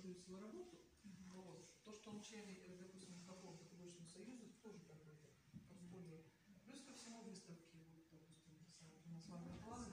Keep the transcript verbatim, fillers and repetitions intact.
большую свою работу. Mm-hmm. Вот. То, что он член, допустим, какого-то художественного союза, тоже как бы более. Плюс ко всему выставки, вот, допустим, у нас в Андерплане